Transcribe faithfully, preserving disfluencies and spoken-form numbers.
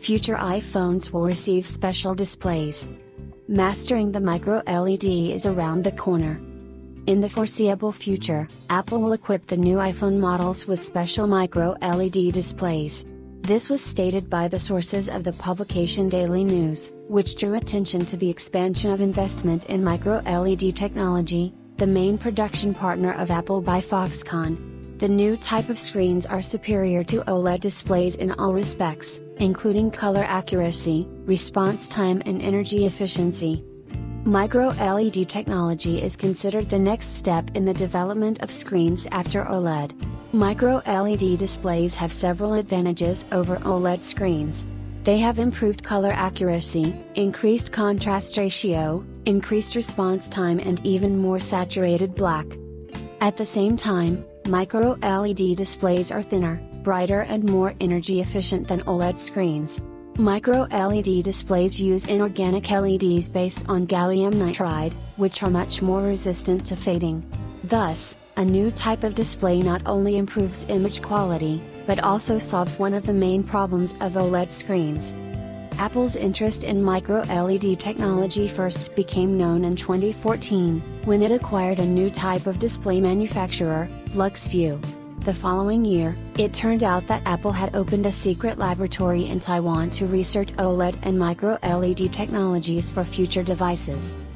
future iPhones will receive special displays. Mastering the micro-L E D is around the corner. In the foreseeable future, Apple will equip the new iPhone models with special micro-L E D displays. This was stated by the sources of the publication Daily News, which drew attention to the expansion of investment in micro-L E D technology, the main production partner of Apple by Foxconn. The new type of screens are superior to OLED displays in all respects, including color accuracy, response time and energy efficiency. Micro-L E D technology is considered the next step in the development of screens after OLED. Micro-L E D displays have several advantages over OLED screens. They have improved color accuracy, increased contrast ratio, increased response time and even more saturated black. At the same time, micro-L E D displays are thinner, brighter and more energy efficient than OLED screens. Micro-L E D displays use inorganic L E Ds based on gallium nitride, which are much more resistant to fading. Thus, a new type of display not only improves image quality, but also solves one of the main problems of OLED screens. Apple's interest in micro-L E D technology first became known in twenty fourteen, when it acquired a new type of display manufacturer, LuxView. The following year, it turned out that Apple had opened a secret laboratory in Taiwan to research OLED and micro-L E D technologies for future devices.